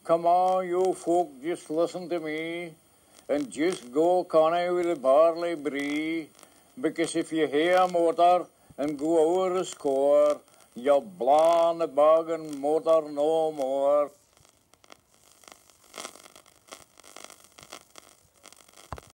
Come on, you folk, just listen to me and just go Connie with the barley brie, because if you hear a motor and go over the score, you'll blaw on the bug and motor no more.